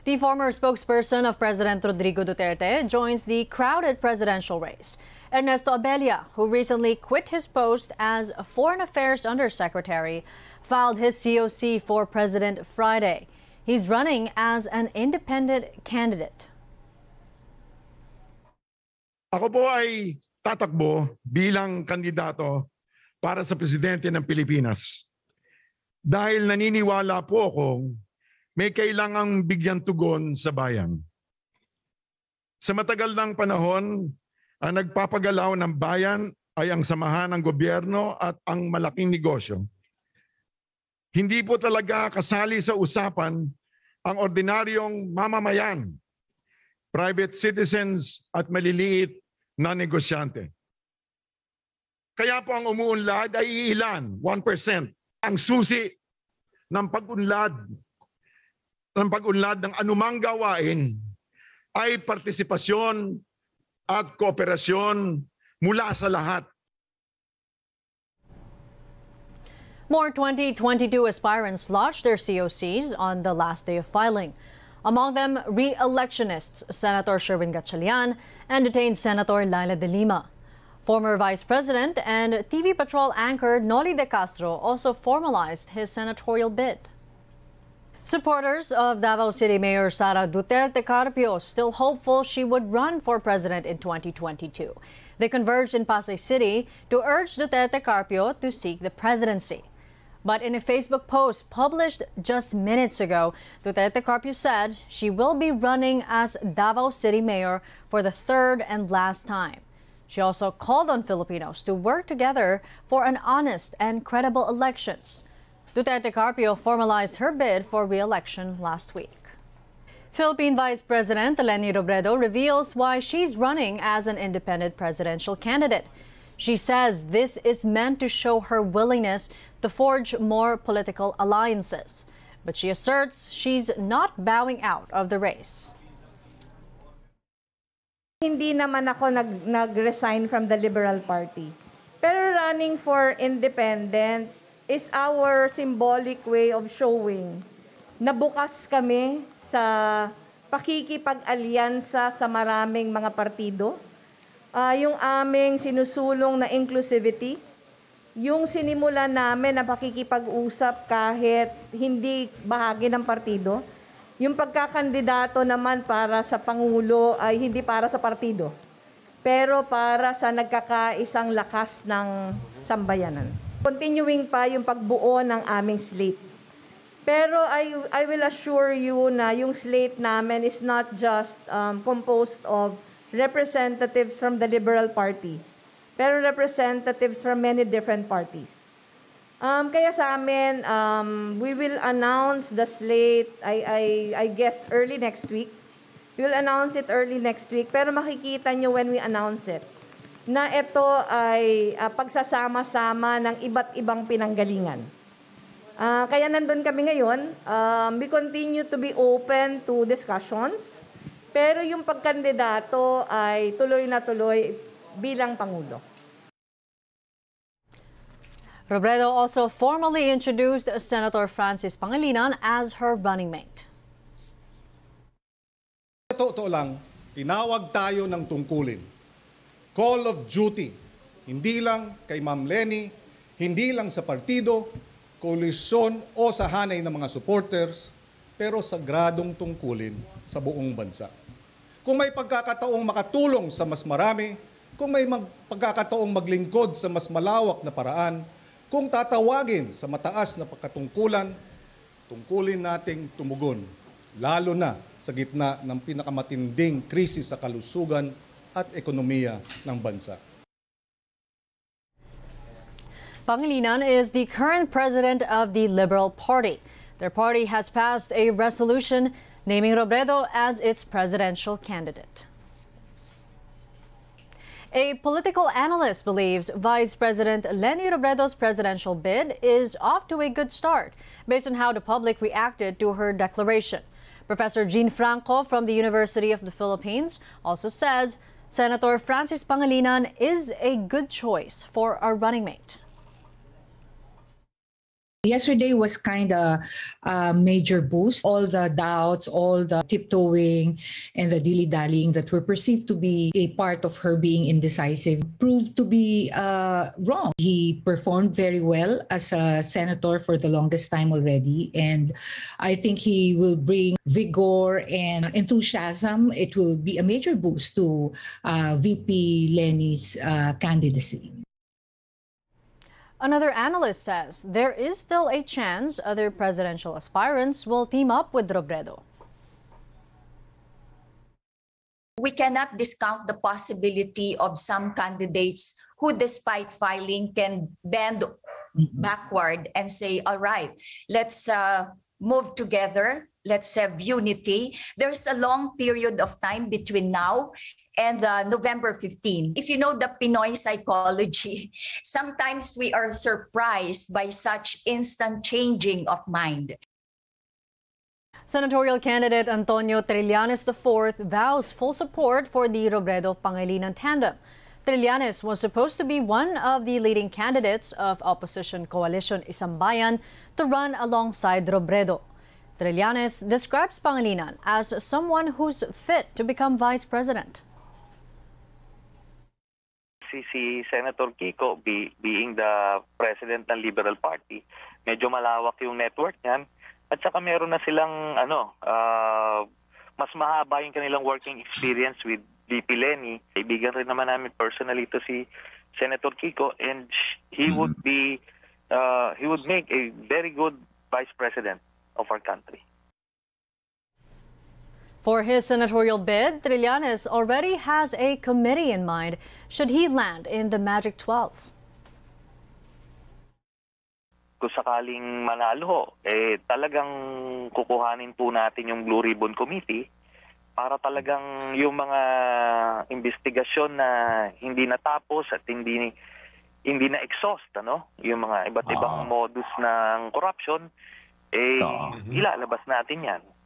The former spokesperson of President Rodrigo Duterte joins the crowded presidential race. Ernesto Abella, who recently quit his post as Foreign Affairs Undersecretary, filed his COC for President Friday. He's running as an independent candidate. Ako po ay tatakbo bilang kandidato para sa presidente ng Pilipinas. Dahil naniniwala po akong may kailangang bigyan tugon sa bayan. Sa matagal ng panahon, ang nagpapagalaw ng bayan ay ang samahan ng gobyerno at ang malaking negosyo. Hindi po talaga kasali sa usapan ang ordinaryong mamamayan, private citizens at maliliit na negosyante. Kaya po ang umuunlad ay ilan, 1%. Ang susi ng pag-unlad ng anumang gawain ay partisipasyon at kooperasyon mula sa lahat. More 2022 aspirants lodged their COCs on the last day of filing. Among them, re-electionists Senator Sherwin Gatchalian and detained Senator Laila De Lima. Former Vice President and TV Patrol anchor Noli De Castro also formalized his senatorial bid. Supporters of Davao City Mayor Sara Duterte Carpio still hopeful she would run for president in 2022. They converged in Pasay City to urge Duterte Carpio to seek the presidency. But in a Facebook post published just minutes ago, Duterte Carpio said she will be running as Davao City Mayor for the third and last time. She also called on Filipinos to work together for an honest and credible elections. Duterte Carpio formalized her bid for re-election last week. Philippine Vice President Leni Robredo reveals why she's running as an independent presidential candidate. She says this is meant to show her willingness to forge more political alliances. But she asserts she's not bowing out of the race. Hindi naman ako nag-resign from the Liberal Party. Pero running for independent is our symbolic way of showing na bukas kami sa pakikipag-alyansa sa maraming mga partido. Yung aming sinusulong na inclusivity, yung sinimula namin na pakikipag-usap kahit hindi bahagi ng partido, yung pagkakandidato naman para sa Pangulo ay hindi para sa partido, pero para sa nagkakaisang lakas ng sambayanan. Continuing pa yung pagbuo ng aming slate. Pero I will assure you na yung slate namin is not just composed of representatives from the Liberal Party, pero representatives from many different parties. Kaya sa amin, we will announce the slate, I guess, early next week. We will announce it early next week, pero makikita nyo when we announce it, na ito ay pagsasama-sama ng iba't ibang pinanggalingan. Kaya nandun kami ngayon. We continue to be open to discussions, pero yung pagkandidato ay tuloy na tuloy bilang Pangulo. Robredo also formally introduced Senator Francis Pangilinan as her running mate. Totoo lang, tinawag tayo ng tungkulin. Call of duty. Hindi lang kay Ma'am Leni, hindi lang sa partido, koalisyon o sa hanay ng mga supporters, pero sagradong tungkulin sa buong bansa. Kung may pagkakataong makatulong sa mas marami, kung may pagkakataong maglingkod sa mas malawak na paraan, kung tatawagin sa mataas na pagkatungkulan, tungkulin nating tumugon, lalo na sa gitna ng pinakamatinding krisis sa kalusugan at ekonomiya ng bansa. Pangilinan is the current president of the Liberal Party. Their party has passed a resolution naming Robredo as its presidential candidate. A political analyst believes Vice President Leni Robredo's presidential bid is off to a good start based on how the public reacted to her declaration. Professor Jean Franco from the University of the Philippines also says Senator Francis Pangilinan is a good choice for a running mate. Yesterday was kind of a major boost. All the doubts, all the tiptoeing and the dilly-dallying that were perceived to be a part of her being indecisive proved to be wrong. He performed very well as a senator for the longest time already, and I think he will bring vigor and enthusiasm. It will be a major boost to VP Leni's candidacy. Another analyst says there is still a chance other presidential aspirants will team up with Robredo. We cannot discount the possibility of some candidates who, despite filing, can bend backward and say, all right, let's move together. Let's have unity. There's a long period of time between now and November 15. If you know the Pinoy psychology, sometimes we are surprised by such instant changing of mind. Senatorial candidate Antonio Trillanes IV vows full support for the Robredo-Pangilinan tandem. Trillanes was supposed to be one of the leading candidates of opposition coalition Isang Bayan to run alongside Robredo. Trillanes describes Pangilinan as someone who's fit to become vice president. Si Senator Kiko, being the president ng Liberal Party, medyo malawak yung network niyan. At saka meron na silang mas mahaba yung kanilang working experience with VP Leni. Kaibigan rin naman namin personally to si Senator Kiko, and he would make a very good vice president of our country. For his senatorial bid, Trillanes already has a committee in mind should he land in the Magic 12. Kung sakaling manalo, talagang kukuhanin po natin yung Blue Ribbon Committee para talagang yung mga investigasyon na hindi natapos at hindi na-exhaust, yung mga iba't ibang modus ng corruption, ilalabas natin yan.